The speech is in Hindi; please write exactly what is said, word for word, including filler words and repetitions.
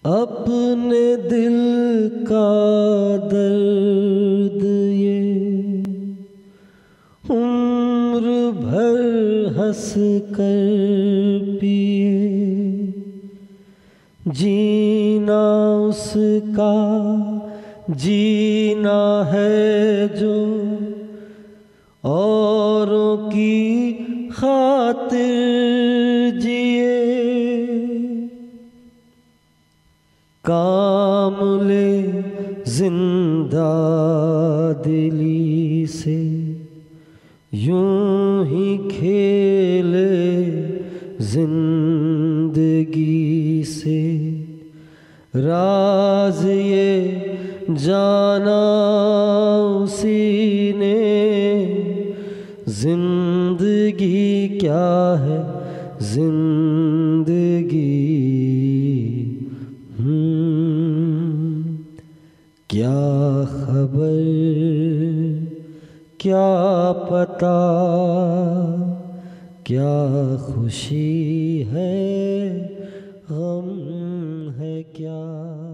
अपने दिल का दर्द ये उम्र भर हंस कर पिए, जीना उसका जीना है जो औरों की खातिर जिए। काम ले जिंदा दिली से यूं ही खेले जिंदगी से, राज ये जाना उसी ने जिंदगी क्या है जिंदगी। हम्म क्या खबर क्या पता, क्या खुशी है गम है क्या।